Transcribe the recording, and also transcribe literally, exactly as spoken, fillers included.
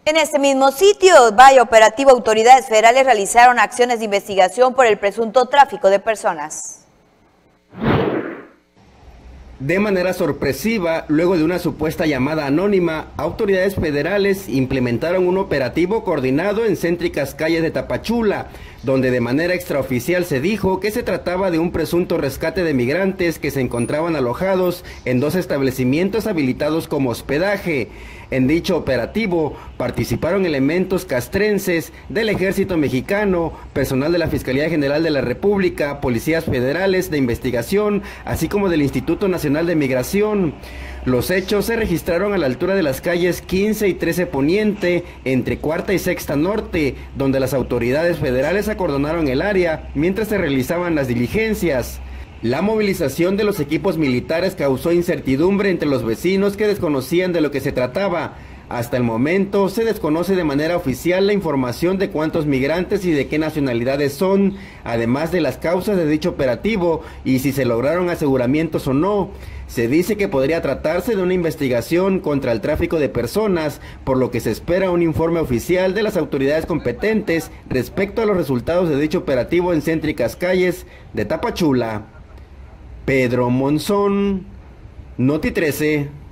En este mismo sitio, vaya operativo, autoridades federales realizaron acciones de investigación por el presunto tráfico de personas. De manera sorpresiva, luego de una supuesta llamada anónima, autoridades federales implementaron un operativo coordinado en céntricas calles de Tapachula, donde de manera extraoficial se dijo que se trataba de un presunto rescate de migrantes que se encontraban alojados en dos establecimientos habilitados como hospedaje. En dicho operativo participaron elementos castrenses del Ejército Mexicano, personal de la Fiscalía General de la República, policías federales de investigación, así como del Instituto Nacional de Migración. Los hechos se registraron a la altura de las calles quince y trece Poniente, entre Cuarta y Sexta Norte, donde las autoridades federales acordonaron el área mientras se realizaban las diligencias. La movilización de los equipos militares causó incertidumbre entre los vecinos que desconocían de lo que se trataba. Hasta el momento se desconoce de manera oficial la información de cuántos migrantes y de qué nacionalidades son, además de las causas de dicho operativo y si se lograron aseguramientos o no. Se dice que podría tratarse de una investigación contra el tráfico de personas, por lo que se espera un informe oficial de las autoridades competentes respecto a los resultados de dicho operativo en céntricas calles de Tapachula. Pedro Monzón, Noti trece.